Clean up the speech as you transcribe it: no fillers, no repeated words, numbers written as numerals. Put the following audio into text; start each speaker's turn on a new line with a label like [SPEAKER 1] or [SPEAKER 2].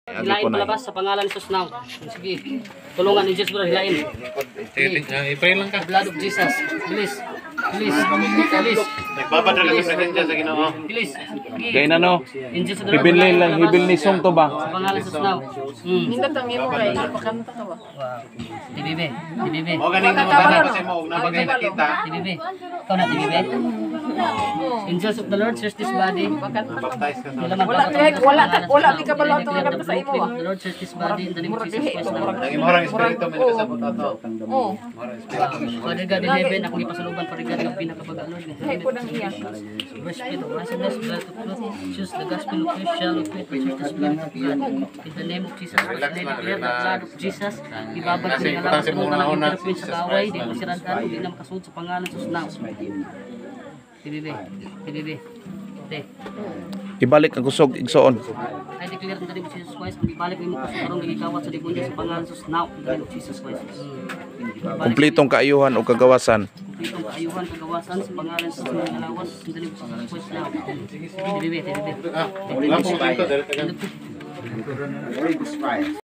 [SPEAKER 1] Hilain palabas sa pangalan ni Jesus now. Sige. Tulungan ni Jesus bro, hilain.
[SPEAKER 2] I-pray lang ka.
[SPEAKER 1] Blood of Jesus. Bilis. Bilis. Bilis.
[SPEAKER 2] Nagbabadrag ang presensya sa Ginoo.
[SPEAKER 1] Bilis.
[SPEAKER 3] Kaya na no,
[SPEAKER 1] Injil sa
[SPEAKER 3] hibil ni song to ba?
[SPEAKER 1] sa pangalan ni Jesus now.
[SPEAKER 4] Nindot ang imo kay pakanta ka ba?
[SPEAKER 1] Tibibe. Tibibe.
[SPEAKER 2] O ganing mo dala kasi mo na bagay nakita.
[SPEAKER 1] Tibibe. Ikaw na tibibe. Angels of the Lord, search this body.
[SPEAKER 2] Baptize ka sa.
[SPEAKER 4] Wala di ka ba lang tungkol sa imo.
[SPEAKER 1] The Lord search this body in the name of Jesus Christ now.
[SPEAKER 2] Naging mahorang espiritu may nakasabot ato.
[SPEAKER 4] Oh.
[SPEAKER 1] Father God in heaven, akong ipasaluban, Father God, ng pinakabaga, Lord.
[SPEAKER 4] Hay ko nang iya.
[SPEAKER 1] Worship of righteousness, blood of truth, choose the gospel of peace, shall of faith, and the spirit of God. In the name of Jesus Christ, I declare the blood of Jesus, ibabag ko yung alam, kung talang interpin sa kaway, di masiradan, hindi na makasunod sa pangalan sa now. Tibibe, tibibe, te.
[SPEAKER 3] Ibalik ang kusog igsoon.
[SPEAKER 1] I declare in the name of Jesus Christ, kung ibalik mo kusog karong nagikawat sa demonyo sa pangalan sa now, in the name of Jesus Christ.
[SPEAKER 3] Kumplitong kaayuhan o kagawasan.
[SPEAKER 1] Kumpletong kaayuhan, kagawasan sa pangalan sa mga lawas, in the name of Jesus Christ now. Tibibe, tibibe.
[SPEAKER 2] Wala po dito, direct agad.